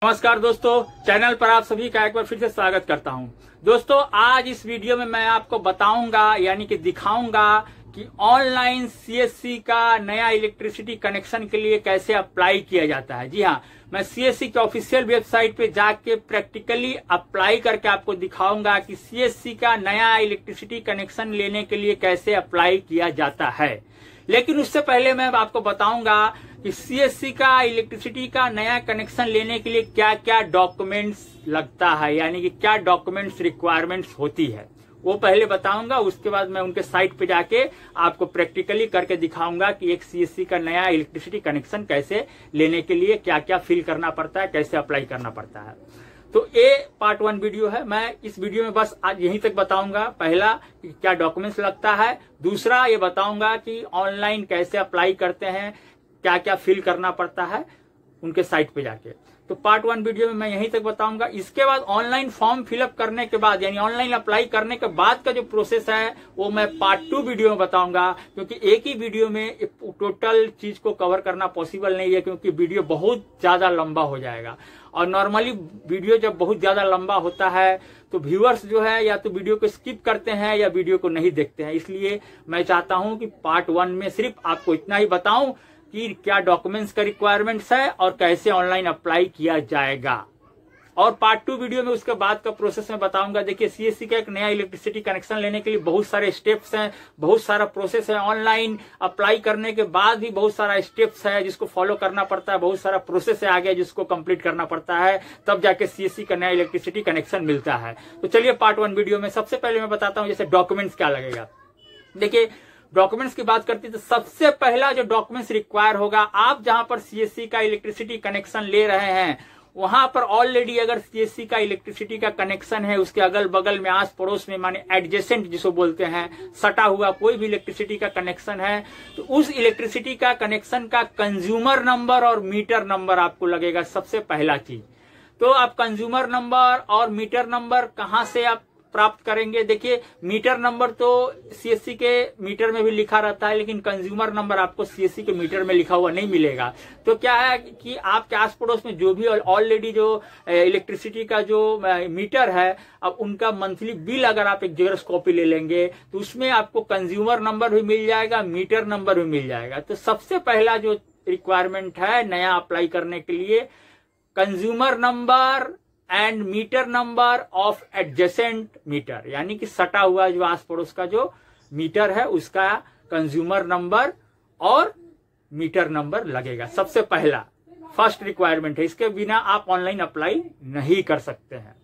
नमस्कार दोस्तों, चैनल पर आप सभी का एक बार फिर से स्वागत करता हूं। दोस्तों, आज इस वीडियो में मैं आपको बताऊंगा यानी कि दिखाऊंगा कि ऑनलाइन सीएससी का नया इलेक्ट्रिसिटी कनेक्शन के लिए कैसे अप्लाई किया जाता है। जी हाँ, मैं सीएससी के ऑफिशियल वेबसाइट पे जाके प्रैक्टिकली अप्लाई करके आपको दिखाऊंगा कि सीएससी का नया इलेक्ट्रिसिटी कनेक्शन लेने के लिए कैसे अप्लाई किया जाता है। लेकिन उससे पहले मैं आपको बताऊंगा कि सीएससी का इलेक्ट्रिसिटी का नया कनेक्शन लेने के लिए क्या क्या डॉक्यूमेंट्स लगता है, यानी कि क्या डॉक्यूमेंट्स रिक्वायरमेंट्स होती है, वो पहले बताऊंगा। उसके बाद मैं उनके साइट पे जाके आपको प्रैक्टिकली करके दिखाऊंगा कि एक सीएससी का नया इलेक्ट्रिसिटी कनेक्शन कैसे लेने के लिए क्या क्या फिल करना पड़ता है, कैसे अप्लाई करना पड़ता है। तो ये पार्ट 1 वीडियो है। मैं इस वीडियो में बस आज यहीं तक बताऊंगा। पहला कि क्या डॉक्यूमेंट्स लगता है, दूसरा ये बताऊंगा कि ऑनलाइन कैसे अप्लाई करते हैं, क्या क्या फिल करना पड़ता है उनके साइट पे जाके। तो पार्ट 1 वीडियो में मैं यहीं तक बताऊंगा। इसके बाद ऑनलाइन फॉर्म फिलअप करने के बाद यानी ऑनलाइन अप्लाई करने के बाद का जो प्रोसेस है वो मैं पार्ट 2 वीडियो में बताऊंगा, क्योंकि एक ही वीडियो में टोटल चीज को कवर करना पॉसिबल नहीं है, क्योंकि वीडियो बहुत ज्यादा लंबा हो जाएगा। और नॉर्मली वीडियो जब बहुत ज्यादा लंबा होता है तो व्यूअर्स जो है या तो वीडियो को स्किप करते हैं या वीडियो को नहीं देखते हैं। इसलिए मैं चाहता हूं कि पार्ट 1 में सिर्फ आपको इतना ही बताऊं कि क्या डॉक्यूमेंट्स का रिक्वायरमेंट्स है और कैसे ऑनलाइन अप्लाई किया जाएगा। और पार्ट 2 वीडियो में उसके बाद का प्रोसेस में बताऊंगा। देखिए, सीएससी का एक नया इलेक्ट्रिसिटी कनेक्शन लेने के लिए बहुत सारे स्टेप्स हैं, बहुत सारा प्रोसेस है। ऑनलाइन अप्लाई करने के बाद भी बहुत सारा स्टेप्स है जिसको फॉलो करना पड़ता है, बहुत सारा प्रोसेस है आगे जिसको कंप्लीट करना पड़ता है, तब जाके सीएससी का नया इलेक्ट्रिसिटी कनेक्शन मिलता है। तो चलिए पार्ट 1 वीडियो में सबसे पहले मैं बताता हूं जैसे डॉक्यूमेंट्स क्या लगेगा। देखिए, डॉक्यूमेंट्स की बात करते हैं तो सबसे पहला जो डॉक्यूमेंट्स रिक्वायर होगा, आप जहां पर सीएससी का इलेक्ट्रिसिटी कनेक्शन ले रहे हैं वहां पर ऑलरेडी अगर सीएससी का इलेक्ट्रिसिटी का कनेक्शन है, उसके अगल बगल में आस पड़ोस में माने एडजेसेंट जिसको बोलते हैं, सटा हुआ कोई भी इलेक्ट्रिसिटी का कनेक्शन है, तो उस इलेक्ट्रिसिटी का कनेक्शन का कंज्यूमर नंबर और मीटर नंबर आपको लगेगा सबसे पहला चीज। तो आप कंज्यूमर नंबर और मीटर नंबर कहां से आप प्राप्त करेंगे? देखिए, मीटर नंबर तो सीएससी के मीटर में भी लिखा रहता है, लेकिन कंज्यूमर नंबर आपको सीएससी के मीटर में लिखा हुआ नहीं मिलेगा। तो क्या है कि आपके आस पड़ोस में जो भी ऑलरेडी जो इलेक्ट्रिसिटी का जो मीटर है, अब उनका मंथली बिल अगर आप एक जेरॉक्स कॉपी ले लेंगे तो उसमें आपको कंज्यूमर नंबर भी मिल जाएगा, मीटर नंबर भी मिल जाएगा। तो सबसे पहला जो रिक्वायरमेंट है नया अप्लाई करने के लिए, consumer number and meter number of adjacent meter, यानी कि सटा हुआ जो आस पड़ोस का जो मीटर है उसका कंज्यूमर नंबर और मीटर नंबर लगेगा। सबसे पहला फर्स्ट रिक्वायरमेंट है, इसके बिना आप ऑनलाइन अप्लाई नहीं कर सकते हैं।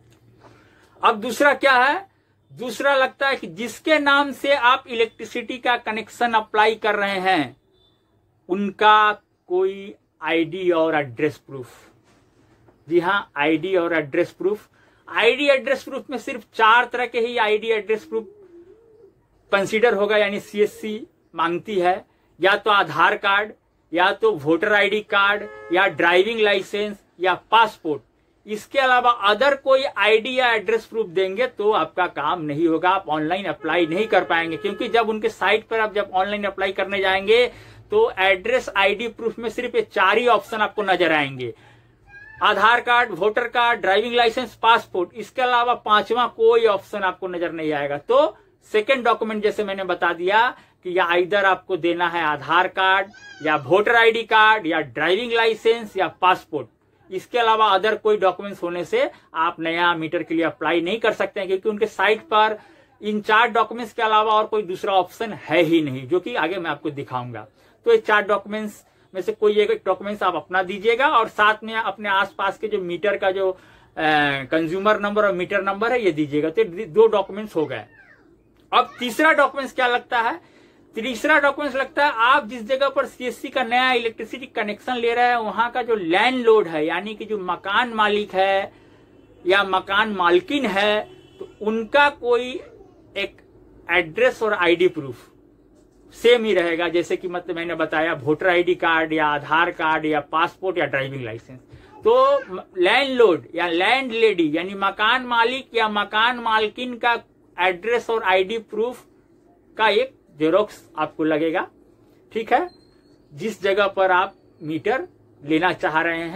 अब दूसरा क्या है? दूसरा लगता है कि जिसके नाम से आप इलेक्ट्रिसिटी का कनेक्शन अप्लाई कर रहे हैं उनका कोई आईडी और एड्रेस प्रूफ। जी हाँ, आईडी और address proof. ID address proof में सिर्फ 4 तरह के ही आईडी एड्रेस प्रूफ कंसीडर होगा, यानी सीएससी मांगती है, या तो आधार कार्ड, या तो वोटर आईडी कार्ड, या ड्राइविंग लाइसेंस, या पासपोर्ट। इसके अलावा अदर कोई आईडी या एड्रेस प्रूफ देंगे तो आपका काम नहीं होगा, आप ऑनलाइन अप्लाई नहीं कर पाएंगे। क्योंकि जब उनके साइट पर आप जब ऑनलाइन अप्लाई करने जाएंगे तो एड्रेस आईडी प्रूफ में सिर्फ ये 4 ही ऑप्शन आपको नजर आएंगे, Aadhaar card, voter card, driving licence, passport. इसके अलावा 5वां कोई ऑप्शन आपको नजर नहीं आएगा। तो सेकंड डॉक्यूमेंट जैसे मैंने बता दिया कि या इधर आपको देना है आधार कार्ड, या वोटर आईडी कार्ड, या ड्राइविंग लाइसेंस, या पासपोर्ट। इसके अलावा अदर कोई डॉक्यूमेंट्स होने से आप नया मीटर के लिए अप्लाई नहीं कर सकते हैं, क्योंकि उनके साइट पर इन 4 डॉक्यूमेंट्स के अलावा और कोई दूसरा ऑप्शन है ही नहीं, जो कि आगे मैं आपको दिखाऊंगा। तो ये 4 डॉक्यूमेंट्स में से कोई एक डॉक्यूमेंट्स आप अपना दीजिएगा, और साथ में अपने आसपास के जो मीटर का जो कंज्यूमर नंबर और मीटर नंबर है ये दीजिएगा। तो 2 डॉक्यूमेंट्स हो गए। अब तीसरा डॉक्यूमेंट्स क्या लगता है? तीसरा डॉक्यूमेंट्स लगता है आप जिस जगह पर सीएससी का नया इलेक्ट्रिसिटी कनेक्शन ले रहे हैं वहां का जो लैंडलॉर्ड है, यानी कि जो मकान मालिक है या मकान मालकिन है, तो उनका कोई एक एड्रेस और आईडी प्रूफ सेम ही रहेगा। जैसे कि मतलब मैंने बताया वोटर आईडी कार्ड, या आधार कार्ड, या पासपोर्ट, या ड्राइविंग लाइसेंस। तो लैंडलॉर्ड या लैंडलेडी यानी मकान मालिक या मकान मालकिन का एड्रेस और आईडी प्रूफ का एक जेरोक्स आपको लगेगा। ठीक है, जिस जगह पर आप मीटर लेना चाह रहे हैं।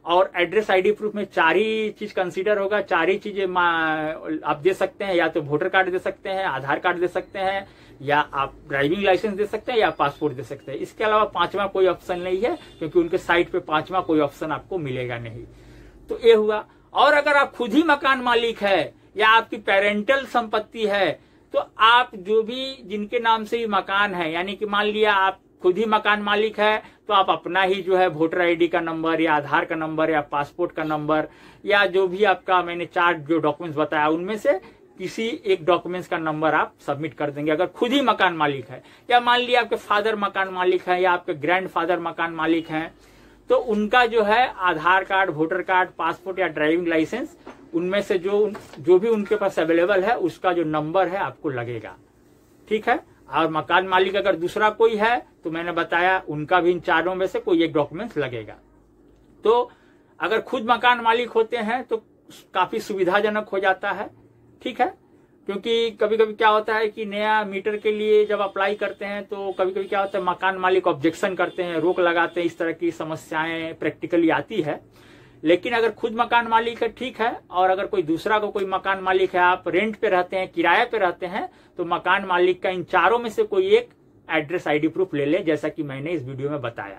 और एड्रेस आईडी प्रूफ में 4 ही चीज कंसीडर होगा, 4 ही चीजें आप दे सकते हैं। या तो वोटर कार्ड दे सकते हैं, आधार कार्ड दे सकते हैं, या आप ड्राइविंग लाइसेंस दे सकते हैं, या पासपोर्ट दे सकते हैं। इसके अलावा 5वां कोई ऑप्शन नहीं है, क्योंकि उनके साइट पे 5वां कोई ऑप्शन आपको मिलेगा नहीं। तो ये हुआ। और अगर आप खुद ही मकान मालिक है या आपकी पेरेंटल संपत्ति है, तो आप जो भी जिनके नाम से ये मकान है, यानी कि मान लिया आप खुद ही मकान मालिक है, तो आप अपना ही जो है वोटर आईडी का नंबर या आधार का नंबर या पासपोर्ट का नंबर या जो भी आपका मैंने 4 जो डॉक्यूमेंट्स बताया उनमें से किसी एक डॉक्यूमेंट्स का नंबर आप सबमिट कर देंगे अगर खुद ही मकान मालिक है। या मान लिया आपके फादर मकान मालिक है या आपके ग्रैंडफादर मकान मालिक हैं, तो उनका जो है Aadhaar card, voter card, passport या ड्राइविंग लाइसेंस, उनमें से जो भी उनके पास अवेलेबल है उसका जो नंबर है आपको लगेगा। ठीक है। और मकान मालिक अगर दूसरा कोई है तो मैंने बताया उनका भी इन 4 में से कोई एक डॉक्यूमेंट्स लगेगा। तो अगर खुद मकान मालिक होते हैं तो काफी सुविधाजनक हो जाता है। ठीक है। क्योंकि कभी कभी क्या होता है कि नया मीटर के लिए जब अप्लाई करते हैं तो कभी कभी क्या होता है, मकान मालिक ऑब्जेक्शन करते हैं, रोक लगाते हैं, इस तरह की समस्याएं प्रैक्टिकली आती है। लेकिन अगर खुद मकान मालिक है ठीक है, और अगर कोई दूसरा को कोई मकान मालिक है, आप रेंट पे रहते हैं, किराए पे रहते हैं, तो मकान मालिक का इन 4 में से कोई एक एड्रेस आईडी प्रूफ ले लें, जैसा कि मैंने इस वीडियो में बताया।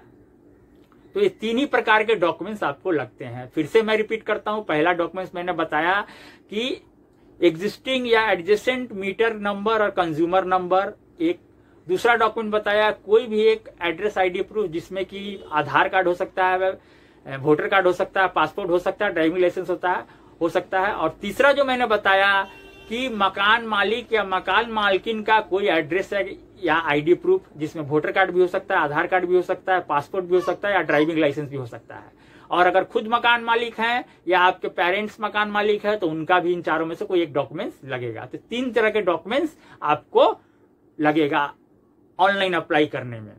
तो ये 3 ही प्रकार के डॉक्यूमेंट्स आपको लगते हैं। फिर से मैं रिपीट करता हूं, पहला डॉक्यूमेंट्स मैंने बताया कि एग्जिस्टिंग या एडजेसेंट मीटर नंबर और कंज्यूमर नंबर एक। दूसरा डॉक्यूमेंट बताया कोई भी एक एड्रेस आईडी प्रूफ, जिसमें कि आधार कार्ड हो सकता है, वोटर कार्ड हो सकता है, पासपोर्ट हो सकता है, ड्राइविंग लाइसेंस हो सकता है। और तीसरा जो मैंने बताया कि मकान मालिक या मकान मालकिन का कोई एड्रेस है या आईडी प्रूफ, जिसमें वोटर कार्ड भी हो सकता है, आधार कार्ड भी हो सकता है, पासपोर्ट भी हो सकता है, या ड्राइविंग लाइसेंस भी हो सकता है। और अगर खुद मकान मालिक हैं या आपके पेरेंट्स मकान मालिक है तो उनका भी इन 4 में से कोई एक डॉक्यूमेंट्स लगेगा। तो 3 तरह के डॉक्यूमेंट्स आपको लगेगा ऑनलाइन अप्लाई करने में।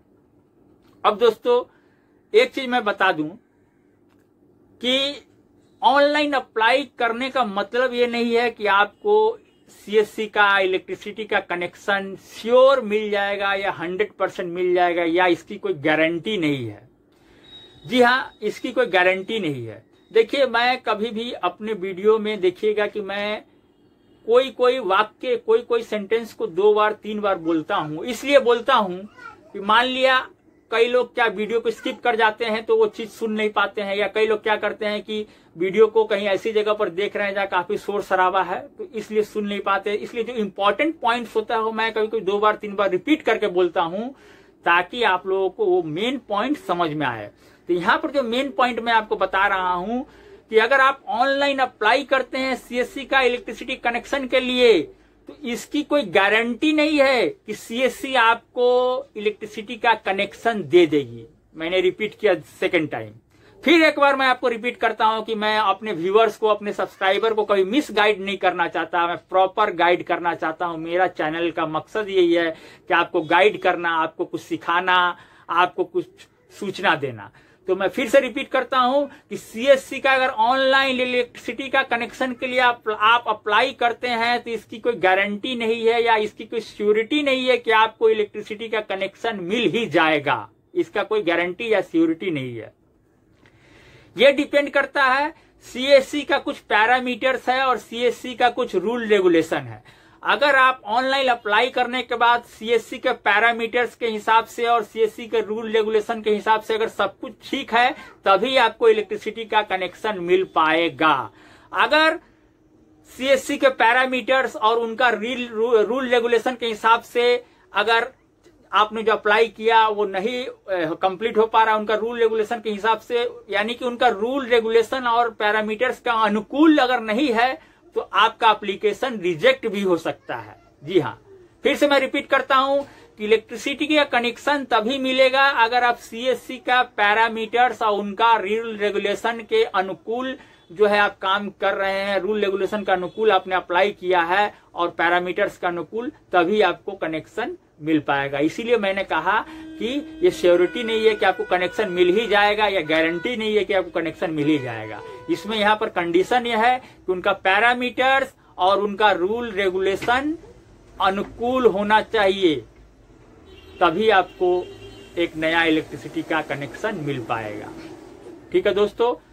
अब दोस्तों एक चीज मैं बता दूं कि ऑनलाइन अप्लाई करने का मतलब ये नहीं है कि आपको सीएससी का, इलेक्ट्रिसिटी का कनेक्शन श्योर मिल जाएगा या 100% मिल जाएगा, या इसकी कोई गारंटी नहीं है। जी हाँ, इसकी कोई गारंटी नहीं है। देखिए, मैं कभी भी अपने वीडियो में देखिएगा कि मैं कोई वाक्य, कोई सेंटेंस को 2 बार 3 बार बोलता हूं। इसलिए बोलता हूं कि मान लिया कई लोग क्या वीडियो को स्किप कर जाते हैं तो वो चीज सुन नहीं पाते हैं, या कई लोग क्या करते हैं कि वीडियो को कहीं ऐसी जगह पर देख रहे हैं जहां काफी शोर शराबा है, तो इसलिए सुन नहीं पाते। इसलिए जो इंपॉर्टेंट पॉइंट्स होता है वो मैं कभी 2 बार 3 बार रिपीट करके बोलता हूं, ताकि आप लोगों को वो मेन पॉइंट समझ में आए। तो यहाँ पर जो मेन पॉइंट मैं आपको बता रहा हूं कि अगर आप ऑनलाइन अप्लाई करते हैं सीएससी का इलेक्ट्रिसिटी कनेक्शन के लिए, तो इसकी कोई गारंटी नहीं है कि सीएससी आपको इलेक्ट्रिसिटी का कनेक्शन दे देगी। मैंने रिपीट किया सेकंड टाइम। फिर एक बार मैं आपको रिपीट करता हूं कि मैं अपने व्यूअर्स को, अपने सब्सक्राइबर को कभी मिस गाइड नहीं करना चाहता, मैं प्रॉपर गाइड करना चाहता हूं। मेरा चैनल का मकसद यही है कि आपको गाइड करना, आपको कुछ सिखाना, आपको कुछ सूचना देना। तो मैं फिर से रिपीट करता हूं कि सीएससी का अगर ऑनलाइन इलेक्ट्रिसिटी का कनेक्शन के लिए आप अप्लाई करते हैं तो इसकी कोई गारंटी नहीं है या इसकी कोई श्योरिटी नहीं है कि आपको इलेक्ट्रिसिटी का कनेक्शन मिल ही जाएगा। इसका कोई गारंटी या श्योरिटी नहीं है। यह डिपेंड करता है, सीएससी का कुछ पैरामीटर्स है और सीएससी का कुछ रूल रेगुलेशन है। अगर आप ऑनलाइन अप्लाई करने के बाद सीएससी के पैरामीटर्स के हिसाब से और सीएससी के रूल रेगुलेशन के हिसाब से अगर सब कुछ ठीक है, तभी आपको इलेक्ट्रिसिटी का कनेक्शन मिल पाएगा। अगर सीएससी के पैरामीटर्स और उनका रूल रेगुलेशन के हिसाब से अगर आपने जो अप्लाई किया वो नहीं कंप्लीट हो पा रहा उनका रूल रेगुलेशन के हिसाब से, यानी कि उनका रूल रेगुलेशन और पैरामीटर्स का अनुकूल अगर नहीं है, तो आपका एप्लीकेशन रिजेक्ट भी हो सकता है। जी हाँ, फिर से मैं रिपीट करता हूं कि इलेक्ट्रिसिटी का कनेक्शन तभी मिलेगा अगर आप सीएससी का पैरामीटर्स और उनका रूल रेगुलेशन के अनुकूल जो है आप काम कर रहे हैं, रूल रेगुलेशन का अनुकूल आपने अप्लाई किया है और पैरामीटर्स का अनुकूल, तभी आपको कनेक्शन मिल पाएगा। इसीलिए मैंने कहा कि ये श्योरिटी नहीं है कि आपको कनेक्शन मिल ही जाएगा, या गारंटी नहीं है कि आपको कनेक्शन मिल ही जाएगा। इसमें यहाँ पर कंडीशन यह है कि उनका पैरामीटर्स और उनका रूल रेगुलेशन अनुकूल होना चाहिए, तभी आपको एक नया इलेक्ट्रिसिटी का कनेक्शन मिल पाएगा। ठीक है दोस्तों,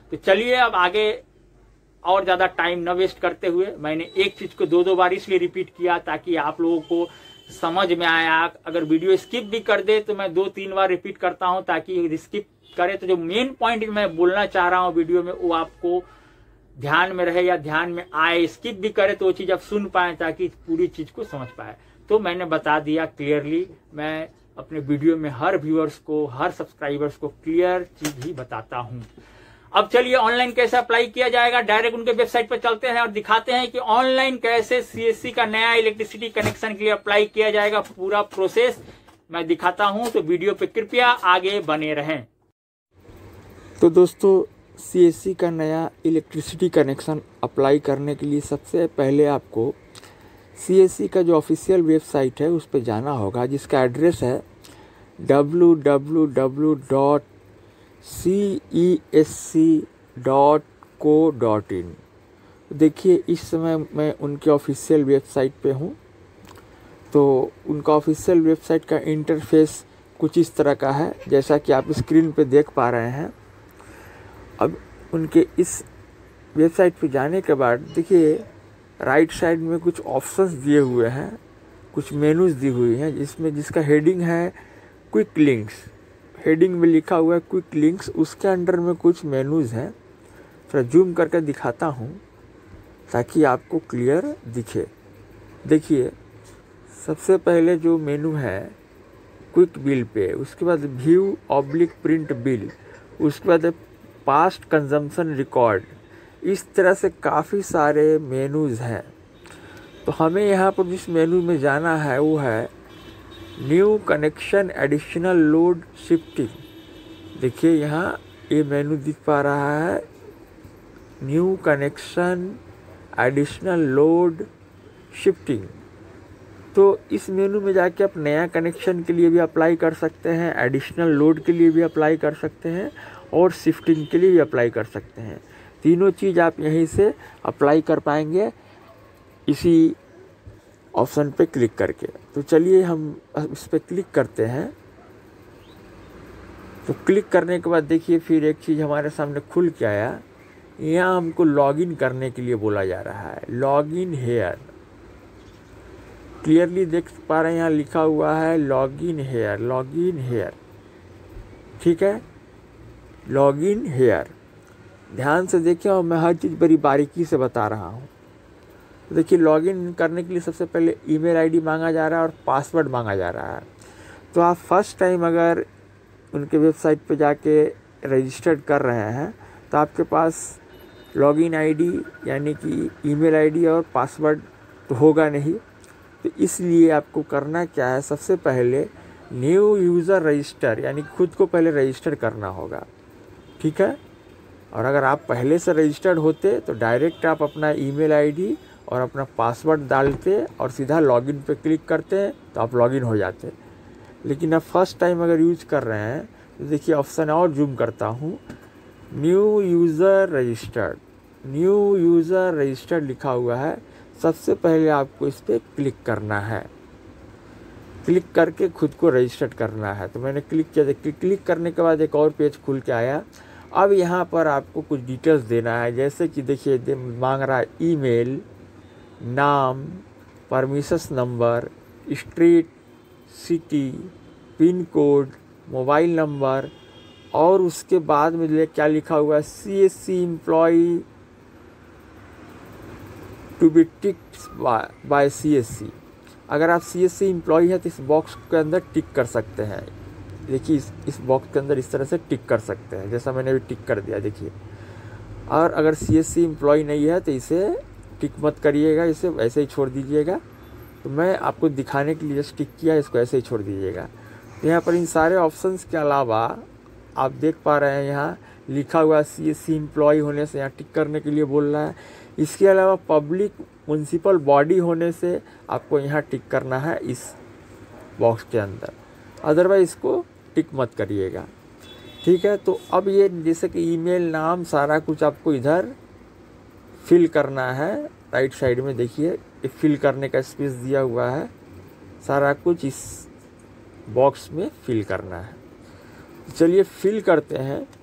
तो चलिए अब आगे और ज्यादा टाइम न वेस्ट करते हुए, मैंने एक चीज को दो बार इसलिए रिपीट किया ताकि आप लोगों को समझ में आया। अगर वीडियो स्किप भी कर दे तो मैं 2-3 बार रिपीट करता हूं, ताकि स्किप करे तो जो मेन पॉइंट मैं बोलना चाह रहा हूं वीडियो में वो आपको ध्यान में रहे या ध्यान में आए। स्किप भी करे तो वो चीज आप सुन पाए, ताकि पूरी चीज को समझ पाए। तो मैंने बता दिया क्लियरली, मैं अपने वीडियो में हर व्यूअर्स को, हर सब्सक्राइबर्स को क्लियर चीज ही बताता हूं। अब चलिए ऑनलाइन कैसे अप्लाई किया जाएगा, डायरेक्ट उनके वेबसाइट पर चलते हैं और दिखाते हैं कि ऑनलाइन कैसे सीएससी का नया इलेक्ट्रिसिटी कनेक्शन के लिए अप्लाई किया जाएगा। पूरा प्रोसेस मैं दिखाता हूं, तो वीडियो पे कृपया आगे बने रहें। तो दोस्तों, सीएससी का नया इलेक्ट्रिसिटी कनेक्शन अप्लाई करने के लिए सबसे पहले आपको सीएससी का जो ऑफिशियल वेबसाइट है उस पर जाना होगा, जिसका एड्रेस है www.cesc.co.in। देखिए, इस समय मैं उनके ऑफिशियल वेबसाइट पे हूँ। तो उनका ऑफिशियल वेबसाइट का इंटरफेस कुछ इस तरह का है, जैसा कि आप स्क्रीन पे देख पा रहे हैं। अब उनके इस वेबसाइट पे जाने के बाद देखिए, राइट साइड में कुछ ऑप्शंस दिए हुए हैं, कुछ मेनूज दी हुई हैं, जिसका हेडिंग है क्विक लिंक्स। हेडिंग में लिखा हुआ है क्विक लिंक्स, उसके अंडर में कुछ मेनूज हैं। थोड़ा जूम करके दिखाता हूँ ताकि आपको क्लियर दिखे। देखिए, सबसे पहले जो मेनू है क्विक बिल पे, उसके बाद व्यू ऑब्लिक प्रिंट बिल, उसके बाद पास्ट कंजम्पशन रिकॉर्ड। इस तरह से काफ़ी सारे मेनूज़ हैं। तो हमें यहाँ पर जिस मेनू में जाना है वो है new connection additional load shifting. देखिए, यहाँ ये मेनू दिख पा रहा है, new connection additional load shifting. तो इस मेनू में जाके आप नया कनेक्शन के लिए भी अप्लाई कर सकते हैं, एडिशनल लोड के लिए भी अप्लाई कर सकते हैं और शिफ्टिंग के लिए भी अप्लाई कर सकते हैं। तीनों चीज़ आप यहीं से अप्लाई कर पाएंगे इसी ऑप्शन पे क्लिक करके। तो चलिए हम इस पर क्लिक करते हैं। तो क्लिक करने के बाद देखिए, फिर एक चीज़ हमारे सामने खुल के आया। यहाँ हमको लॉगिन करने के लिए बोला जा रहा है, लॉगिन हेयर। क्लियरली देख पा रहे हैं, यहाँ लिखा हुआ है लॉगिन हेयर, लॉगिन हेयर। ठीक है, लॉगिन हेयर। ध्यान से देखिए, और मैं हर चीज़ बड़ी बारीकी से बता रहा हूँ। तो देखिए, लॉगिन करने के लिए सबसे पहले ईमेल आईडी मांगा जा रहा है और पासवर्ड मांगा जा रहा है। तो आप फर्स्ट टाइम अगर उनके वेबसाइट पे जाके रजिस्टर्ड कर रहे हैं तो आपके पास लॉगिन आईडी यानी कि ईमेल आईडी और पासवर्ड तो होगा नहीं। तो इसलिए आपको करना क्या है, सबसे पहले न्यू यूज़र रजिस्टर यानी खुद को पहले रजिस्टर करना होगा। ठीक है, और अगर आप पहले से रजिस्टर्ड होते तो डायरेक्ट आप अपना ईमेल आईडी और अपना पासवर्ड डालते और सीधा लॉगिन पे क्लिक करते तो आप लॉगिन हो जाते। लेकिन आप फर्स्ट टाइम अगर यूज कर रहे हैं तो देखिए, ऑप्शन और जूम करता हूँ, new user registered, new user registered लिखा हुआ है। सबसे पहले आपको इस पर क्लिक करना है, क्लिक करके खुद को रजिस्टर्ड करना है। तो मैंने क्लिक किया। क्लिक करने के बाद एक और पेज खुल के आया। अब यहाँ पर आपको कुछ डिटेल्स देना है, जैसे कि देखिए मांग रहा है ईमेल, नाम, permissions number, street, city, pin code, mobile number, और उसके बाद में क्या लिखा हुआ है, CSC employee to be ticked by CSC. अगर आप सीएससी एम्प्लॉई है तो इस बॉक्स के अंदर टिक कर सकते हैं। देखिए, इस बॉक्स के अंदर इस तरह से टिक कर सकते हैं, जैसा मैंने अभी टिक कर दिया। देखिए, और अगर सीएससी एम्प्लॉई नहीं है तो इसे टिक मत करिएगा, इसे ऐसे ही छोड़ दीजिएगा। तो मैं आपको दिखाने के लिए जस्ट टिक किया, इसको ऐसे ही छोड़ दीजिएगा। तो यहाँ पर इन सारे ऑप्शंस के अलावा आप देख पा रहे हैं यहाँ लिखा हुआ सीएससी एम्प्लॉय होने से यहाँ टिक करने के लिए बोल रहा है। इसके अलावा पब्लिक म्युनिसिपल बॉडी होने से आपको यहाँ टिक करना है इस बॉक्स के अंदर, अदरवाइज इसको टिक मत करिएगा। ठीक है, तो अब ये जैसे कि ईमेल, नाम, सारा कुछ आपको इधर फिल करना है। राइट साइड में देखिए, ये फिल करने का स्पेस दिया हुआ है, सारा कुछ इस बॉक्स में फिल करना है। चलिए फिल करते हैं।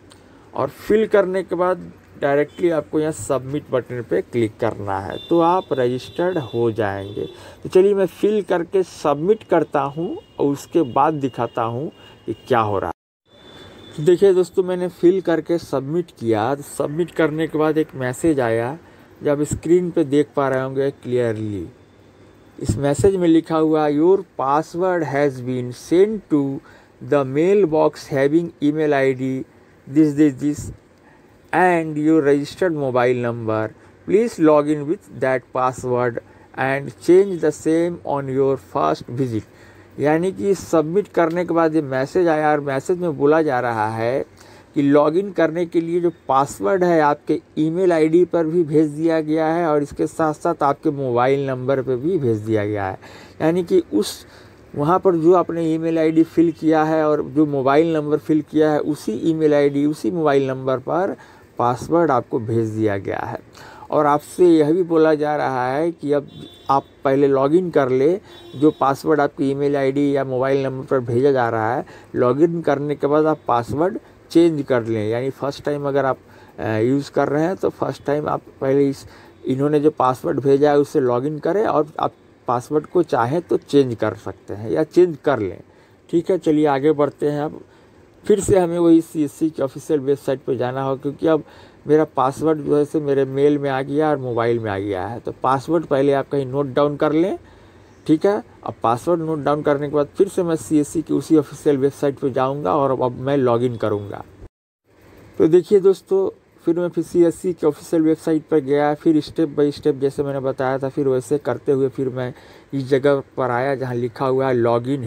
और फिल करने के बाद डायरेक्टली आपको यहाँ सबमिट बटन पे क्लिक करना है, तो आप रजिस्टर्ड हो जाएंगे। तो चलिए मैं फिल करके सबमिट करता हूँ और उसके बाद दिखाता हूँ कि क्या हो रहा है। तो देखिए दोस्तों, मैंने फिल करके सबमिट किया। तो सबमिट करने के बाद एक मैसेज आया, जब स्क्रीन पे देख पा रहे होंगे क्लियरली। इस मैसेज में लिखा हुआ, your password has been send to the mail box having email ID this and your registered mobile number. Please log in with that password and change the same on your first visit. यानी कि submit करने के बाद ये message आया और message में बोला जा रहा है कि लॉगिन करने के लिए जो पासवर्ड है आपके ईमेल आईडी पर भी भेज दिया गया है और इसके साथ साथ आपके मोबाइल नंबर पर भी भेज दिया गया है। यानी कि उस वहाँ पर जो आपने ईमेल आईडी फिल किया है और जो मोबाइल नंबर फिल किया है, उसी ईमेल आईडी उसी मोबाइल नंबर पर पासवर्ड आपको भेज दिया गया है। और आपसे यह भी बोला जा रहा है कि अब आप पहले लॉगिन कर ले, जो पासवर्ड आपकी ईमेल आईडी या मोबाइल नंबर पर भेजा जा रहा है, लॉगिन करने के बाद आप पासवर्ड चेंज कर लें। यानी फ़र्स्ट टाइम अगर आप यूज़ कर रहे हैं तो फर्स्ट टाइम आप पहले इन्होंने जो पासवर्ड भेजा है उससे लॉगिन करें और आप पासवर्ड को चाहें तो चेंज कर सकते हैं या चेंज कर लें। ठीक है, चलिए आगे बढ़ते हैं। अब फिर से हमें वही CSC की ऑफिशियल वेबसाइट पर जाना होगा, क्योंकि अब मेरा पासवर्ड जो है से मेरे मेल में आ गया और मोबाइल में आ गया है। तो पासवर्ड पहले आप कहीं नोट डाउन कर लें। ठीक है, अब पासवर्ड नोट डाउन करने के बाद फिर से मैं CSC की उसी ऑफिशियल वेबसाइट पर जाऊंगा और अब मैं लॉगिन करूंगा। तो देखिए दोस्तों, फिर मैं CSC की ऑफिशियल वेबसाइट पर गया, फिर स्टेप बाय स्टेप जैसे मैंने बताया था, फिर वैसे करते हुए फिर मैं इस जगह पर आया जहाँ लिखा हुआ है लॉगिन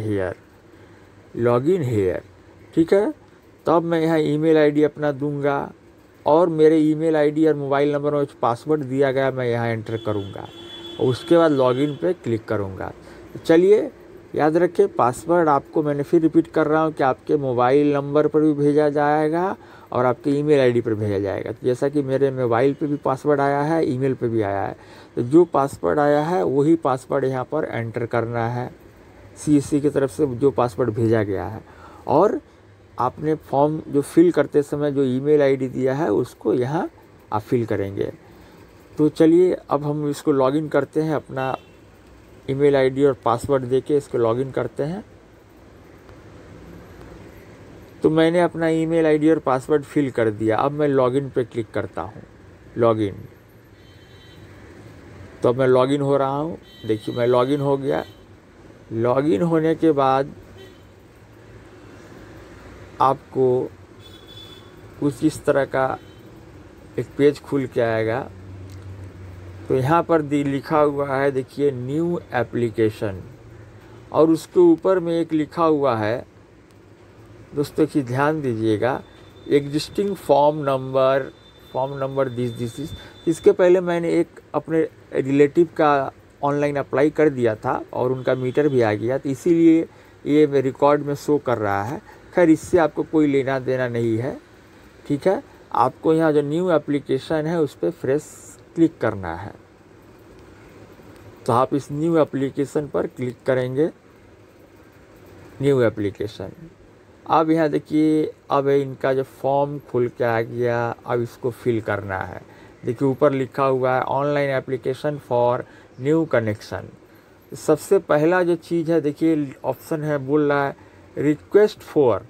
हेयर। ठीक है, तब मैं यहाँ ईमेल आईडी अपना दूंगा और मेरे ईमेल आईडी और मोबाइल नंबर में पासवर्ड दिया गया मैं यहाँ एंटर करूँगा और उसके बाद लॉगिन पे क्लिक करूँगा। तो चलिए याद रखें, पासवर्ड आपको मैंने फिर रिपीट कर रहा हूँ कि आपके मोबाइल नंबर पर भी भेजा जाएगा और आपके ईमेल आईडी पर भेजा जाएगा। तो जैसा कि मेरे मोबाइल पे भी पासवर्ड आया है, ईमेल पे भी आया है, तो जो पासवर्ड आया है वही पासवर्ड यहाँ पर एंटर करना है, CSC की तरफ से जो पासवर्ड भेजा गया है। और आपने फॉर्म जो फिल करते समय जो ईमेल आईडी दिया है उसको यहाँ आप फिल करेंगे। तो चलिए अब हम इसको लॉगिन करते हैं, अपना ईमेल आईडी और पासवर्ड देके इसको लॉगिन करते हैं। तो मैंने अपना ईमेल आईडी और पासवर्ड फिल कर दिया। अब मैं लॉगिन पे क्लिक करता हूँ, लॉगिन। तो अब मैं लॉगिन हो रहा हूँ। देखिए मैं लॉगिन हो गया। लॉगिन होने के बाद आपको कुछ इस तरह का एक पेज खुल के आएगा। तो यहाँ पर लिखा हुआ है, देखिए न्यू एप्लीकेशन, और उसके ऊपर में एक लिखा हुआ है दोस्तों कि ध्यान दीजिएगा, एग्जिस्टिंग फॉर्म नंबर दिस। इसके पहले मैंने एक अपने रिलेटिव का ऑनलाइन अप्लाई कर दिया था और उनका मीटर भी आ गया, तो इसीलिए ये रिकॉर्ड में शो कर रहा है। खैर इससे आपको कोई लेना देना नहीं है। ठीक है, आपको यहाँ जो न्यू एप्लीकेशन है उस पर फ्रेश क्लिक करना है। तो आप इस न्यू एप्लीकेशन पर क्लिक करेंगे, न्यू एप्लीकेशन। अब यहाँ देखिए, अब इनका जो फॉर्म खुल के आ गया, अब इसको फिल करना है। देखिए ऊपर लिखा हुआ है online application for new connection. सबसे पहला जो चीज़ है, देखिए ऑप्शन है, बोल रहा है रिक्वेस्ट फॉर।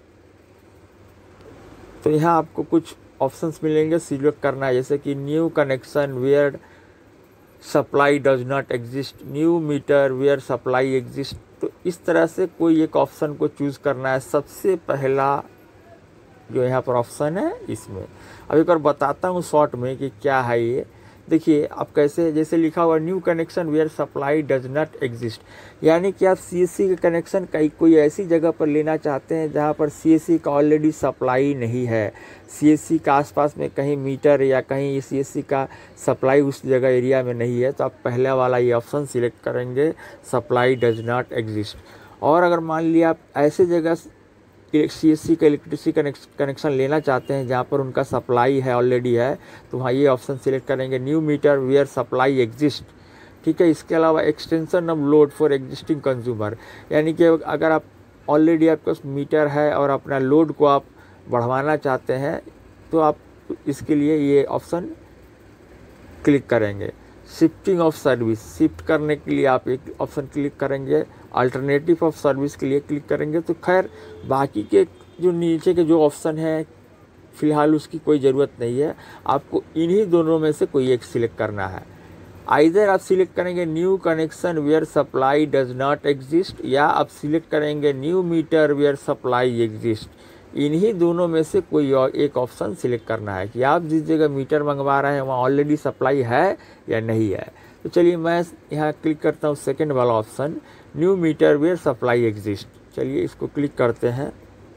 तो यहाँ आपको कुछ ऑप्शंस मिलेंगे, सिलेक्ट करना है, जैसे कि new connection where supply does not exist, new meter where supply exist. तो इस तरह से कोई एक ऑप्शन को चूज़ करना है। सबसे पहला जो यहाँ पर ऑप्शन है इसमें, अब एक बार बताता हूँ शॉर्ट में कि क्या है ये। देखिए आप कैसे, जैसे लिखा हुआ new connection where supply does not exist, यानी कि आप CSC का कनेक्शन कोई ऐसी जगह पर लेना चाहते हैं जहाँ पर CSC का ऑलरेडी सप्लाई नहीं है, CSC का आसपास में कहीं मीटर या कहीं CSC का सप्लाई उस जगह एरिया में नहीं है। तो आप पहला वाला ये ऑप्शन सिलेक्ट करेंगे, सप्लाई डज नॉट एग्जिस्ट। और अगर मान लिया आप ऐसे जगह CSC का इलेक्ट्रिसिटी कनेक्शन लेना चाहते हैं जहाँ पर उनका सप्लाई है, ऑलरेडी है, तो वहाँ ये ऑप्शन सिलेक्ट करेंगे, new meter where supply exist. ठीक है, इसके अलावा extension of load for existing consumer, यानी कि अगर आप ऑलरेडी आपके पास मीटर है और अपना लोड को आप बढ़वाना चाहते हैं तो आप इसके लिए ये ऑप्शन क्लिक करेंगे। शिफ्टिंग ऑफ सर्विस, शिफ्ट करने के लिए आप एक ऑप्शन क्लिक करेंगे। अल्टरनेटिव ऑफ सर्विस के लिए क्लिक करेंगे। तो खैर बाकी के जो नीचे के जो ऑप्शन है फ़िलहाल उसकी कोई ज़रूरत नहीं है, आपको इन्हीं दोनों में से कोई एक सिलेक्ट करना है। आइदर आप सिलेक्ट करेंगे new connection where supply does not exist, या आप सिलेक्ट करेंगे new meter where supply exist. इन्हीं दोनों में से कोई और एक ऑप्शन सिलेक्ट करना है कि आप जिस जगह मीटर मंगवा रहे हैं वहाँ ऑलरेडी सप्लाई है या नहीं है। तो चलिए मैं यहाँ क्लिक करता हूँ सेकेंड वाला option, new meter where supply exist. चलिए इसको क्लिक करते हैं,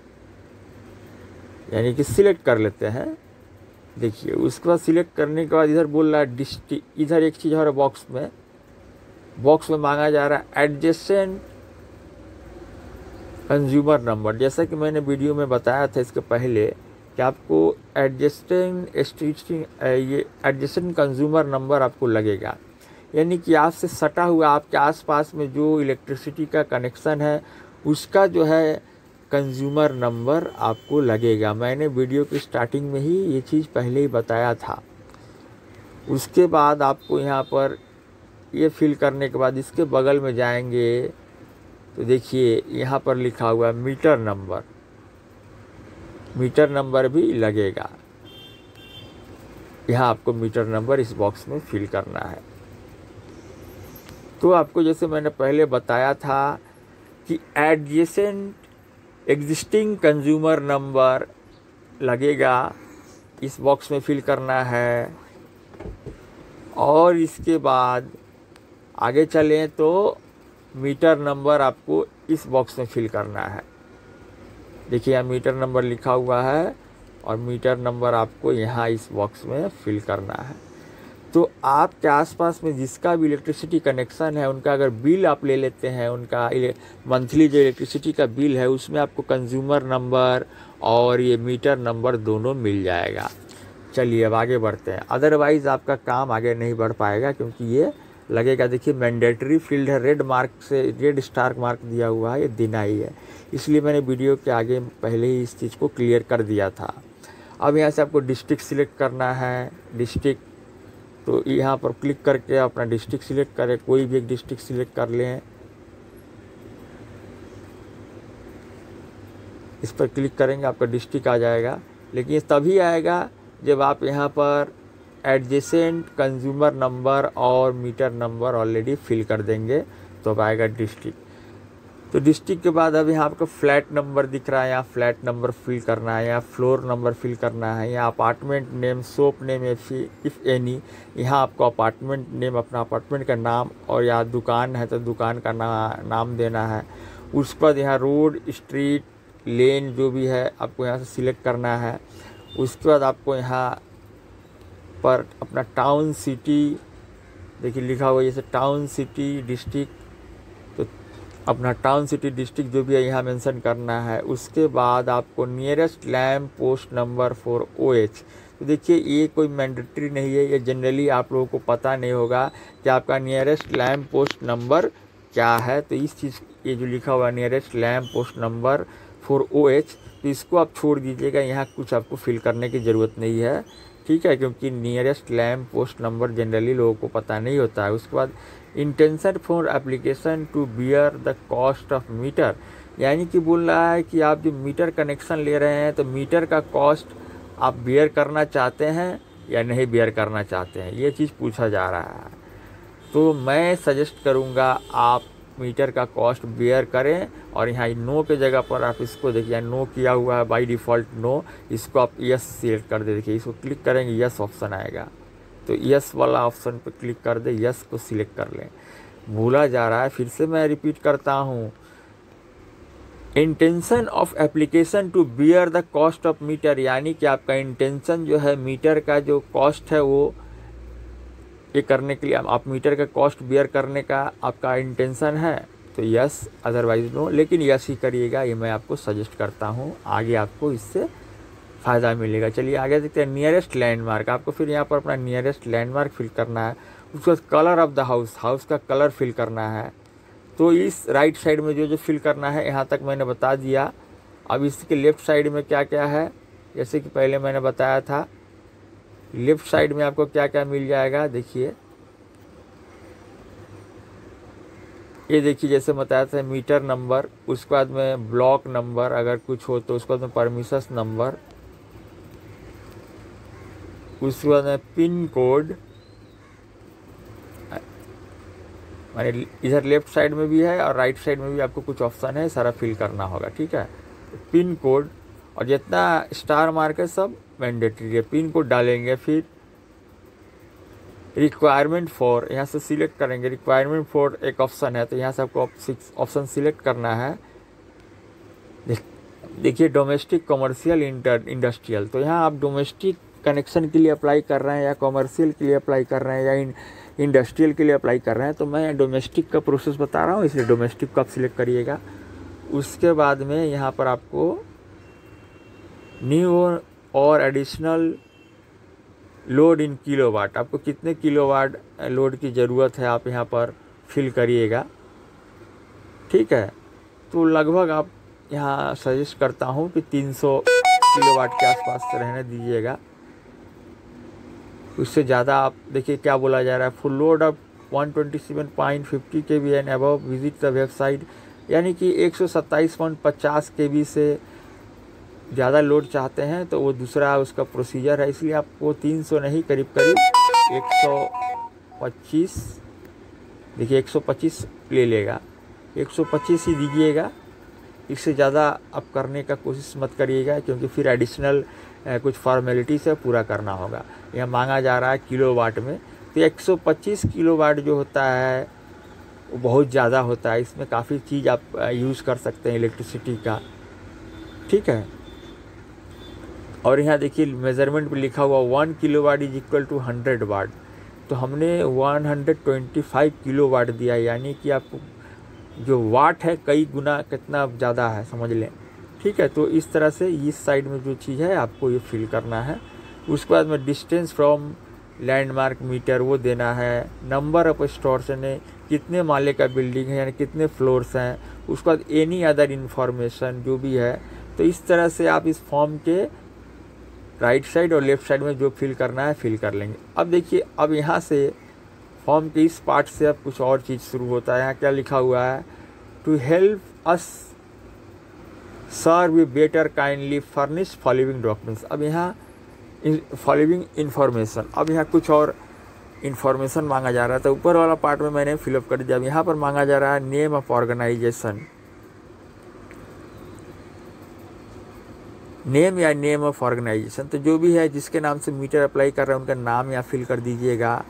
यानी कि सिलेक्ट कर लेते हैं। देखिए उसके बाद सिलेक्ट करने के बाद इधर बोल रहा है डिस्ट्रिक्ट, इधर एक चीज़ और बॉक्स में मांगा जा रहा है एडजेसेंट कंज्यूमर नंबर। जैसा कि मैंने वीडियो में बताया था इसके पहले कि आपको एडजेसेंट कंज्यूमर नंबर आपको लगेगा, यानी कि आपसे सटा हुआ आपके आसपास में जो इलेक्ट्रिसिटी का कनेक्शन है उसका जो है कंज्यूमर नंबर आपको लगेगा। मैंने वीडियो की स्टार्टिंग में ही ये चीज़ पहले ही बताया था। उसके बाद आपको यहाँ पर ये फिल करने के बाद इसके बगल में जाएंगे तो देखिए यहाँ पर लिखा हुआ है मीटर नंबर भी लगेगा। यहाँ आपको मीटर नंबर इस बॉक्स में फिल करना है। तो आपको जैसे मैंने पहले बताया था कि एडजेसेंट एग्जिस्टिंग कंज्यूमर नंबर लगेगा, इस बॉक्स में फिल करना है। और इसके बाद आगे चलें तो मीटर नंबर आपको इस बॉक्स में फिल करना है। देखिए यहाँ मीटर नंबर लिखा हुआ है और मीटर नंबर आपको यहाँ इस बॉक्स में फिल करना है। तो आपके आसपास में जिसका भी इलेक्ट्रिसिटी कनेक्शन है उनका अगर बिल आप ले लेते हैं, उनका मंथली जो इलेक्ट्रिसिटी का बिल है उसमें आपको कंज्यूमर नंबर और ये मीटर नंबर दोनों मिल जाएगा। चलिए अब आगे बढ़ते हैं, अदरवाइज़ आपका काम आगे नहीं बढ़ पाएगा क्योंकि ये लगेगा। देखिए मैंडेटरी फील्ड है, रेड स्टार मार्क दिया हुआ है, ये देना ही है, इसलिए मैंने वीडियो के आगे पहले ही इस चीज़ को क्लियर कर दिया था। अब यहाँ से आपको डिस्ट्रिक्ट सिलेक्ट करना है। डिस्ट्रिक्ट तो यहाँ पर क्लिक करके अपना डिस्ट्रिक्ट सिलेक्ट करें, कोई भी एक डिस्ट्रिक्ट सिलेक्ट कर लें। इस पर क्लिक करेंगे आपका डिस्ट्रिक्ट आ जाएगा, लेकिन तभी आएगा जब आप यहाँ पर एडजेसेंट कंज्यूमर नंबर और मीटर नंबर ऑलरेडी फिल कर देंगे तो अब आएगा डिस्ट्रिक्ट। तो डिस्ट्रिक्ट के बाद अब यहाँ आपका फ्लैट नंबर दिख रहा है, यहाँ फ्लैट नंबर फिल करना है, यहाँ फ्लोर नंबर फिल करना है, यहाँ apartment name, shop name if any, यहाँ आपको अपार्टमेंट नेम अपना अपार्टमेंट का नाम, और यहाँ दुकान है तो दुकान का नाम देना है। उसके बाद यहाँ रोड, स्ट्रीट, लेन जो भी है आपको यहाँ से सिलेक्ट करना है। उसके बाद आपको यहाँ पर अपना टाउन, सिटी, देखिए लिखा हुआ जैसे टाउन, सिटी, डिस्ट्रिक्ट, तो अपना टाउन, सिटी, डिस्ट्रिक्ट जो भी है यहाँ मेंशन करना है। उसके बाद आपको nearest lamp post number for OH। तो देखिए ये कोई मैंडेटरी नहीं है, ये जनरली आप लोगों को पता नहीं होगा कि आपका नियरेस्ट लैम्प पोस्ट नंबर क्या है। तो इस चीज़ ये जो लिखा हुआ है nearest lamp post number for OH, तो इसको आप छोड़ दीजिएगा, यहाँ कुछ आपको फिल करने की ज़रूरत नहीं है, ठीक है, क्योंकि nearest lamp post number generally लोगों को पता नहीं होता है। उसके बाद intention for application to bear the cost of meter, यानी कि बोल रहा है कि आप जो मीटर कनेक्शन ले रहे हैं तो मीटर का कॉस्ट आप बियर करना चाहते हैं या नहीं बियर करना चाहते हैं, ये चीज़ पूछा जा रहा है। तो मैं सजेस्ट करूँगा आप मीटर का कॉस्ट बियर करें, और यहाँ नो के जगह पर आप इसको देखिए नो किया हुआ है बाय डिफ़ॉल्ट नो, इसको आप यस सिलेक्ट कर दे। देखिए इसको क्लिक करेंगे यस ऑप्शन आएगा, तो यस वाला ऑप्शन पर क्लिक कर दे, यस को सिलेक्ट कर लें। भूला जा रहा है, फिर से मैं रिपीट करता हूँ, intention of application to bear the cost of meter, यानी कि आपका इंटेंशन जो है मीटर का जो कॉस्ट है वो ये करने के लिए, आप मीटर का कॉस्ट बियर करने का आपका इंटेंशन है तो यस, अदरवाइज नो, लेकिन यस ही करिएगा, ये मैं आपको सजेस्ट करता हूँ, आगे आपको इससे फ़ायदा मिलेगा। चलिए आगे देखते हैं नियरेस्ट लैंडमार्क। आपको फिर यहाँ पर अपना नियरेस्ट लैंडमार्क फिल करना है। उसके बाद colour of the house, house का कलर फिल करना है। तो इस राइट साइड में जो फिल करना है यहाँ तक मैंने बता दिया। अब इसके लेफ़्ट साइड में क्या क्या है जैसे कि पहले मैंने बताया था, लेफ्ट साइड में आपको क्या क्या मिल जाएगा देखिए, ये देखिए जैसे बताया था मीटर नंबर, उसके बाद में ब्लॉक नंबर अगर कुछ हो तो, उसके बाद में परमिशंस नंबर, उसके बाद में पिन कोड, माने इधर लेफ्ट साइड में भी है और राइट साइड में भी आपको कुछ ऑप्शन है, सारा फिल करना होगा, ठीक है। पिन कोड और जितना स्टार मार्क है सब मैंडेटरी है, पिन कोड डालेंगे। फिर रिक्वायरमेंट फॉर, यहाँ से सिलेक्ट करेंगे, रिक्वायरमेंट फॉर एक ऑप्शन है तो यहाँ से आपको ऑप्शन सिलेक्ट करना है। देखिए डोमेस्टिक, कमर्शियल, इंडस्ट्रियल, तो यहाँ आप डोमेस्टिक कनेक्शन के लिए अप्लाई कर रहे हैं या कमर्शियल के लिए अप्लाई कर रहे हैं या इंडस्ट्रियल के लिए अप्लाई कर रहे हैं, तो मैं डोमेस्टिक का प्रोसेस बता रहा हूँ, इसलिए डोमेस्टिक का आप सिलेक्ट करिएगा। उसके बाद में यहाँ पर आपको न्यू और एडिशनल लोड इन किलोवाट, आपको कितने किलोवाट लोड की ज़रूरत है आप यहाँ पर फिल करिएगा, ठीक है। तो लगभग आप यहाँ सजेस्ट करता हूँ कि 300 किलोवाट के आसपास रहने दीजिएगा, उससे ज़्यादा आप देखिए क्या बोला जा रहा है, full load of 127.50 kV and above visit the website, यानी कि 127.50 kV से ज़्यादा लोड चाहते हैं तो वो दूसरा उसका प्रोसीजर है, इसलिए आपको 300 नहीं, करीब 125, देखिए 125 ले लेगा, 125 ही दीजिएगा, इससे ज़्यादा आप करने का कोशिश मत करिएगा, क्योंकि फिर एडिशनल कुछ फॉर्मेलिटी से पूरा करना होगा। यह मांगा जा रहा है किलोवाट में, तो 125 किलोवाट जो होता है वो बहुत ज़्यादा होता है, इसमें काफ़ी चीज़ आप यूज़ कर सकते हैं इलेक्ट्रिसिटी का, ठीक है। और यहाँ देखिए मेज़रमेंट पे लिखा हुआ 1 kilowatt is equal to 100 watt, तो हमने 125 किलोवाट दिया, यानी कि आपको जो वाट है कई गुना कितना ज़्यादा है, समझ लें, ठीक है। तो इस तरह से इस साइड में जो चीज़ है आपको ये फिल करना है। उसके बाद में डिस्टेंस फ्रॉम लैंडमार्क मीटर वो देना है, नंबर ऑफ स्टोर्स ने कितने माले का बिल्डिंग है, यानी कितने फ्लोर्स हैं, उसके बाद एनी अदर इन्फॉर्मेशन जो भी है। तो इस तरह से आप इस फॉर्म के राइट साइड और लेफ्ट साइड में जो फिल करना है फिल कर लेंगे। अब देखिए, अब यहाँ से फॉर्म के इस पार्ट से अब कुछ और चीज़ शुरू होता है। यहाँ क्या लिखा हुआ है, to help us sir we better kindly furnish following documents. अब यहाँ फॉलोइंग इन्फॉर्मेशन, अब यहाँ कुछ और इन्फॉर्मेशन मांगा जा रहा था, ऊपर वाला पार्ट में मैंने फिलअप कर दिया। अब यहाँ पर मांगा जा रहा है नेम ऑफ ऑर्गेनाइजेशन, नेम या नेम ऑफ ऑर्गेनाइजेशन, तो जो भी है जिसके नाम से मीटर अप्लाई कर रहे हैं उनका नाम यहाँ फिल कर दीजिएगा,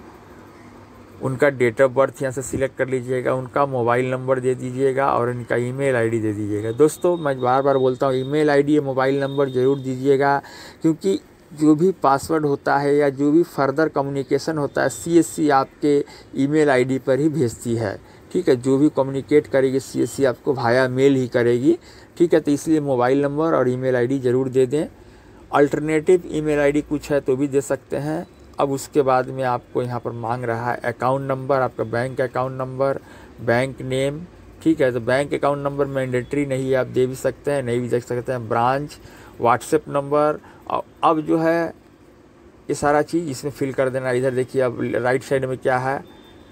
उनका डेट ऑफ बर्थ यहाँ से सिलेक्ट कर लीजिएगा, उनका मोबाइल नंबर दे दीजिएगा और इनका ईमेल आईडी दे दीजिएगा। दोस्तों मैं बार बार बोलता हूँ, ईमेल आईडी या मोबाइल नंबर ज़रूर दीजिएगा, क्योंकि जो भी पासवर्ड होता है या जो भी फर्दर कम्युनिकेशन होता है सीएससी आपके ईमेल आईडी पर ही भेजती है, ठीक है। जो भी कम्युनिकेट करेगी सीएससी आपको भाया मेल ही करेगी, ठीक है। तो इसलिए मोबाइल नंबर और ईमेल आईडी ज़रूर दे दें। अल्टरनेटिव ईमेल आईडी कुछ है तो भी दे सकते हैं। अब उसके बाद में आपको यहाँ पर मांग रहा है अकाउंट नंबर, आपका bank account number, bank name, ठीक है। तो बैंक अकाउंट नंबर मैंडेटरी नहीं है, आप दे भी सकते हैं, नहीं भी दे सकते हैं। ब्रांच, व्हाट्सएप नंबर, अब जो है ये सारा चीज़ इसमें फिल कर देना। इधर देखिए अब राइट साइड में क्या है,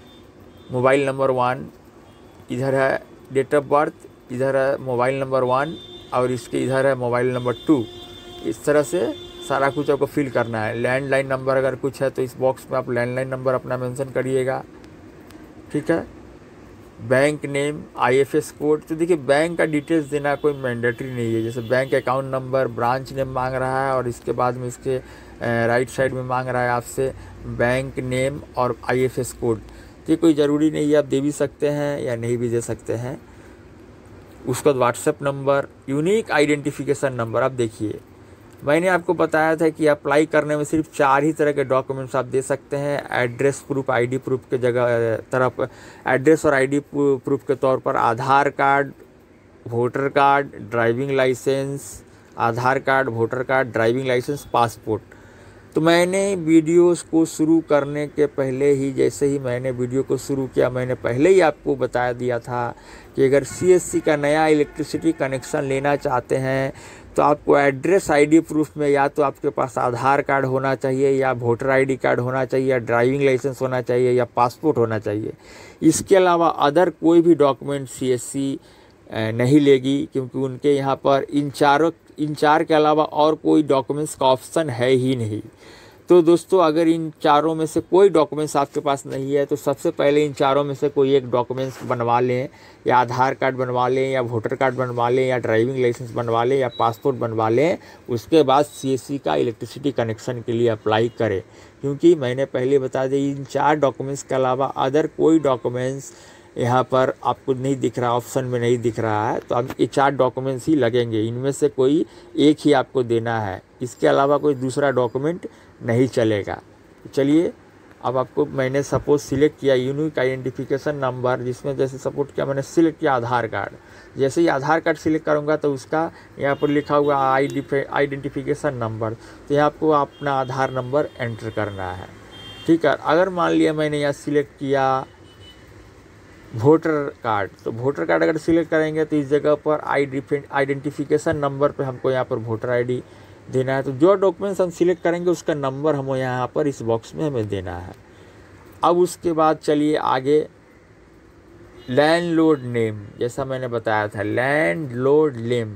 मोबाइल नंबर 1, इधर है डेट ऑफ बर्थ, इधर है मोबाइल नंबर 1 और इसके इधर है मोबाइल नंबर 2। इस तरह से सारा कुछ आपको फिल करना है। लैंडलाइन नंबर अगर कुछ है तो इस बॉक्स में आप लैंडलाइन नंबर अपना मेंशन करिएगा, ठीक है। बैंक नेम, आईएफएस कोड, तो देखिए बैंक का डिटेल्स देना कोई मैंडेटरी नहीं है। जैसे bank account number, branch name मांग रहा है और इसके बाद में इसके राइट साइड में मांग रहा है आपसे बैंक नेम और आईएफएस कोड, ये कोई ज़रूरी नहीं है, आप दे भी सकते हैं या नहीं भी दे सकते हैं। उसके बाद WhatsApp number, unique identification number. अब देखिए मैंने आपको बताया था कि अप्लाई करने में सिर्फ 4 ही तरह के डॉक्यूमेंट्स आप दे सकते हैं। एड्रेस प्रूफ, आईडी प्रूफ के जगह तरफ एड्रेस और आईडी प्रूफ के तौर पर Aadhaar card, voter card, driving licence, Aadhaar card, voter card, driving licence, passport. तो मैंने वीडियोस को शुरू करने के पहले ही, जैसे ही मैंने वीडियो को शुरू किया, मैंने पहले ही आपको बता दिया था कि अगर सीएससी का नया इलेक्ट्रिसिटी कनेक्शन लेना चाहते हैं तो आपको एड्रेस आईडी प्रूफ में या तो आपके पास आधार कार्ड होना चाहिए, या वोटर आईडी कार्ड होना चाहिए, या ड्राइविंग लाइसेंस होना चाहिए, या पासपोर्ट होना चाहिए। इसके अलावा अदर कोई भी डॉक्यूमेंट सीएससी नहीं लेगी, क्योंकि उनके यहाँ पर इन चार के अलावा और कोई डॉक्यूमेंट्स का ऑप्शन है ही नहीं। तो दोस्तों, अगर इन चारों में से कोई डॉक्यूमेंट्स आपके पास नहीं है तो सबसे पहले इन चारों में से कोई एक डॉक्यूमेंट्स बनवा लें, या आधार कार्ड बनवा लें, या वोटर कार्ड बनवा लें, या ड्राइविंग लाइसेंस बनवा लें, या पासपोर्ट बनवा लें। उसके बाद सीएससी का इलेक्ट्रिसिटी कनेक्शन के लिए अप्लाई करें, क्योंकि मैंने पहले बता दिया इन 4 डॉक्यूमेंट्स के अलावा अदर कोई डॉक्यूमेंट्स यहाँ पर आपको नहीं दिख रहा, ऑप्शन में नहीं दिख रहा है। तो अब ये 4 डॉक्यूमेंट्स ही लगेंगे, इनमें से कोई एक ही आपको देना है, इसके अलावा कोई दूसरा डॉक्यूमेंट नहीं चलेगा। चलिए, अब आपको मैंने सपोज सिलेक्ट किया यूनिक आइडेंटिफिकेशन नंबर, जिसमें जैसे सपोर्ट किया मैंने सिलेक्ट किया आधार कार्ड। जैसे ही आधार कार्ड सिलेक्ट करूँगा तो उसका यहाँ पर लिखा हुआ आइडेंटिफिकेशन नंबर, तो यहाँ आपको अपना आधार नंबर एंटर करना है। ठीक है, अगर मान लिया मैंने यहाँ सिलेक्ट किया वोटर कार्ड, तो वोटर कार्ड अगर सिलेक्ट करेंगे तो इस जगह पर आइडेंटिफिकेशन नंबर पे हमको यहाँ पर वोटर आईडी देना है। तो जो डॉक्यूमेंट्स हम सिलेक्ट करेंगे उसका नंबर हमें यहाँ पर इस बॉक्स में हमें देना है। अब उसके बाद चलिए आगे, लैंडलॉर्ड नेम, जैसा मैंने बताया था लैंडलॉर्ड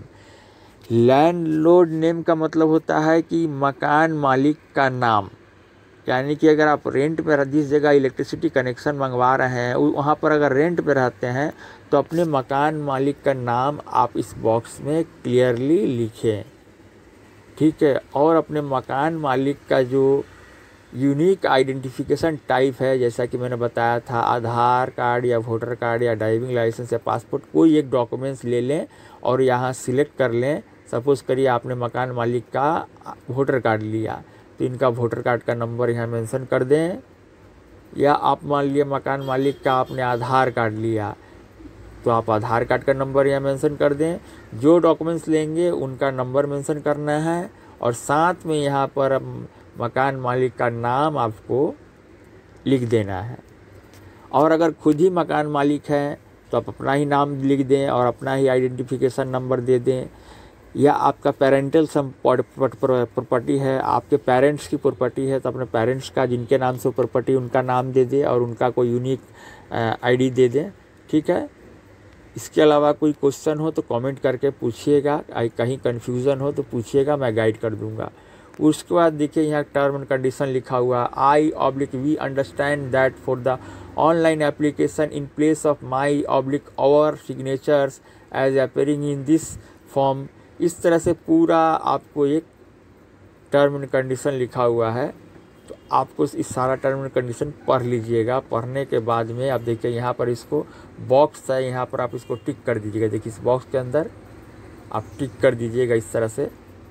नेम का मतलब होता है कि मकान मालिक का नाम। यानी कि अगर आप रेंट पे जिस जगह इलेक्ट्रिसिटी कनेक्शन मंगवा रहे हैं वहाँ पर अगर रेंट पे रहते हैं तो अपने मकान मालिक का नाम आप इस बॉक्स में क्लियरली लिखें। ठीक है, और अपने मकान मालिक का जो यूनिक आइडेंटिफिकेशन टाइप है, जैसा कि मैंने बताया था आधार कार्ड या वोटर कार्ड या ड्राइविंग लाइसेंस या पासपोर्ट, कोई एक डॉक्यूमेंट्स ले लें और यहाँ सिलेक्ट कर लें। सपोज़ करिए आपने मकान मालिक का वोटर कार्ड लिया, तो इनका वोटर कार्ड का नंबर यहाँ मेंशन कर दें। या आप मान लिए मकान मालिक का आपने आधार कार्ड लिया, तो आप आधार कार्ड का नंबर यहाँ मेंशन कर दें। जो डॉक्यूमेंट्स लेंगे उनका नंबर मेंशन करना है, और साथ में यहाँ पर मकान मालिक का नाम आपको लिख देना है। और अगर खुद ही मकान मालिक हैं तो आप अपना ही नाम लिख दें और अपना ही आइडेंटिफिकेशन नंबर दे दें। या आपका पेरेंटल प्रॉपर्टी है, आपके पेरेंट्स की प्रॉपर्टी है, तो अपने पेरेंट्स का जिनके नाम से प्रॉपर्टी उनका नाम दे दें और उनका कोई यूनिक आईडी दे दें। ठीक है, इसके अलावा कोई क्वेश्चन हो तो कमेंट करके पूछिएगा, कहीं कन्फ्यूज़न हो तो पूछिएगा, मैं गाइड कर दूंगा। उसके बाद देखिए यहाँ टर्म एंड कंडीशन लिखा हुआ, we understand that for the online application in place of my our signatures as appearing in this form. इस तरह से पूरा आपको एक टर्म एंड कंडीशन लिखा हुआ है, तो आपको इस सारा टर्म एंड कंडीशन पढ़ लीजिएगा। पढ़ने के बाद में आप देखिए यहाँ पर इसको बॉक्स है, यहाँ पर आप इसको टिक कर दीजिएगा। देखिए इस बॉक्स के अंदर आप टिक कर दीजिएगा, इस तरह से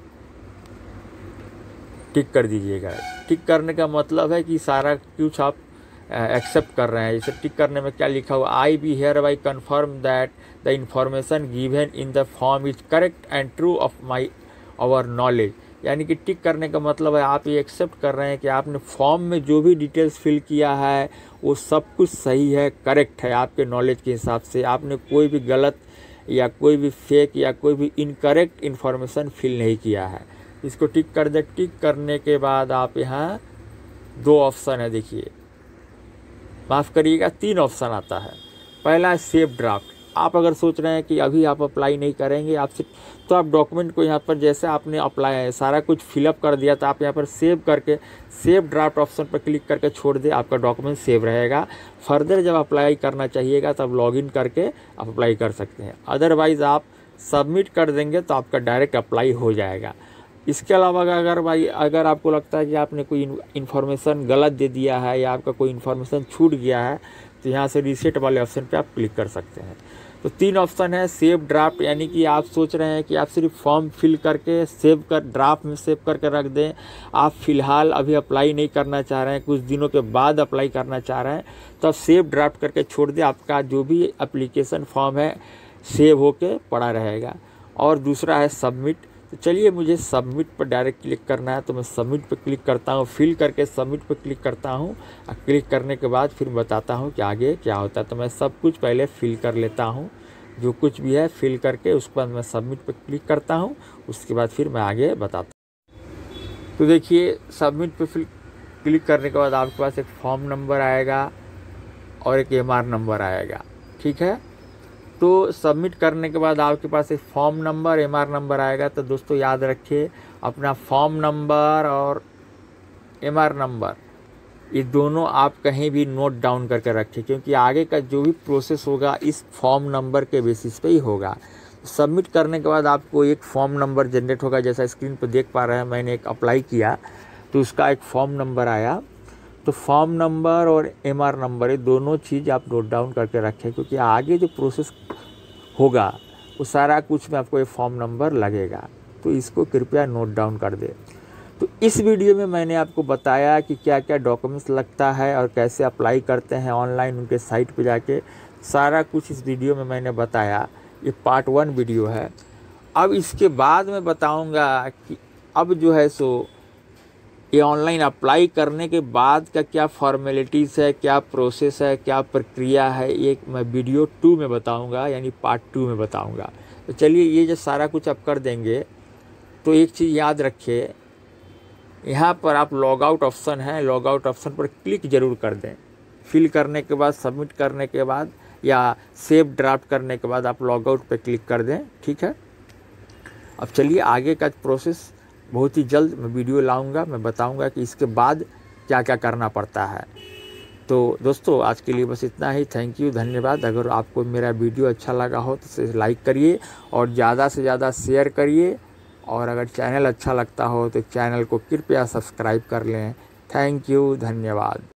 टिक कर दीजिएगा। टिक करने का मतलब है कि सारा कुछ आप एक्सेप्ट कर रहे हैं। जैसे टिक करने में क्या लिखा हुआ, I be hereby confirm that the information given in the form is correct and true of my our knowledge. यानी कि टिक करने का मतलब है आप ये एक्सेप्ट कर रहे हैं कि आपने फॉर्म में जो भी डिटेल्स फिल किया है वो सब कुछ सही है, करेक्ट है आपके नॉलेज के हिसाब से। आपने कोई भी गलत या कोई भी फेक या कोई भी इनकरेक्ट इन्फॉर्मेशन फिल नहीं किया है। इसको टिक कर दे। टिक करने के बाद आप यहाँ 2 ऑप्शन है, देखिए माफ़ करिएगा 3 ऑप्शन आता है। पहला है सेव ड्राफ्ट। आप अगर सोच रहे हैं कि अभी आप अप्लाई नहीं करेंगे आपसे, तो आप डॉक्यूमेंट को यहाँ पर जैसे आपने अप्लाई सारा कुछ फिलअप कर दिया, तो आप यहाँ पर सेव करके सेव ड्राफ्ट ऑप्शन पर क्लिक करके छोड़ दें, आपका डॉक्यूमेंट सेव रहेगा। फर्दर जब अप्लाई करना चाहिएगा तब लॉगिन करके आप अप्लाई कर सकते हैं। अदरवाइज़ आप सबमिट कर देंगे तो आपका डायरेक्ट अप्लाई हो जाएगा। इसके अलावा अगर आपको लगता है कि आपने कोई इन्फॉर्मेशन गलत दे दिया है या आपका कोई इन्फॉर्मेशन छूट गया है, तो यहाँ से रीसेट वाले ऑप्शन पे आप क्लिक कर सकते हैं। तो 3 ऑप्शन है। सेव ड्राफ्ट, यानी कि आप सोच रहे हैं कि आप सिर्फ फॉर्म फिल करके सेव कर ड्राफ्ट में सेव करके रख दें। आप फ़िलहाल अभी अप्लाई नहीं करना चाह रहे हैं, कुछ दिनों के बाद अप्लाई करना चाह रहे हैं, तो आप सेव ड्राफ्ट करके छोड़ दें। आपका जो भी एप्लीकेशन फॉर्म है सेव होके पड़ा रहेगा। और दूसरा है सबमिट। तो चलिए मुझे सबमिट पर डायरेक्ट क्लिक करना है, तो मैं सबमिट पर क्लिक करता हूँ। फिल करके सबमिट पर क्लिक करता हूँ। क्लिक करने के बाद फिर बताता हूँ कि आगे क्या होता है। तो मैं सब कुछ पहले फिल कर लेता हूँ। जो कुछ भी है फिल करके उसके बाद मैं सबमिट पर क्लिक करता हूँ। उसके बाद फिर मैं आगे बताता हूँ। तो देखिए सबमिट पे फिर क्लिक करने के बाद आपके पास एक फॉर्म नंबर आएगा और एक MR नंबर आएगा, ठीक है। तो सबमिट करने के बाद आपके पास एक फॉर्म नंबर MR नंबर आएगा। तो दोस्तों याद रखिए अपना फॉर्म नंबर और MR नंबर ये दोनों आप कहीं भी नोट डाउन करके रखिए, क्योंकि आगे का जो भी प्रोसेस होगा इस फॉर्म नंबर के बेसिस पे ही होगा। सबमिट करने के बाद आपको एक फॉर्म नंबर जनरेट होगा, जैसा स्क्रीन पर देख पा रहे हैं। मैंने एक अप्लाई किया तो उसका एक फॉर्म नंबर आया। तो फॉर्म नंबर और MR नंबर ये दोनों चीज़ आप नोट डाउन करके रखें, क्योंकि आगे जो प्रोसेस होगा वो सारा कुछ में आपको ये फॉर्म नंबर लगेगा। तो इसको कृपया नोट डाउन कर दें। तो इस वीडियो में मैंने आपको बताया कि क्या क्या डॉक्यूमेंट्स लगता है और कैसे अप्लाई करते हैं ऑनलाइन उनके साइट पे जाके, सारा कुछ इस वीडियो में मैंने बताया। ये पार्ट 1 वीडियो है। अब इसके बाद मैं बताऊंगा कि अब जो है सो ये ऑनलाइन अप्लाई करने के बाद का क्या फॉर्मेलिटीज़ है, क्या प्रोसेस है, क्या प्रक्रिया है, ये मैं वीडियो 2 में बताऊंगा, यानी पार्ट 2 में बताऊंगा। तो चलिए ये जो सारा कुछ आप कर देंगे तो एक चीज़ याद रखिए, यहाँ पर आप लॉग आउट ऑप्शन है, लॉग आउट ऑप्शन पर क्लिक ज़रूर कर दें। फिल करने के बाद, सबमिट करने के बाद या सेव ड्राफ्ट करने के बाद आप लॉग आउट पर क्लिक कर दें, ठीक है। अब चलिए आगे का प्रोसेस बहुत ही जल्द मैं वीडियो लाऊंगा, मैं बताऊंगा कि इसके बाद क्या क्या करना पड़ता है। तो दोस्तों आज के लिए बस इतना ही। थैंक यू, धन्यवाद। अगर आपको मेरा वीडियो अच्छा लगा हो तो इसे लाइक करिए और ज़्यादा से ज़्यादा शेयर करिए, और अगर चैनल अच्छा लगता हो तो चैनल को कृपया सब्सक्राइब कर लें। थैंक यू, धन्यवाद।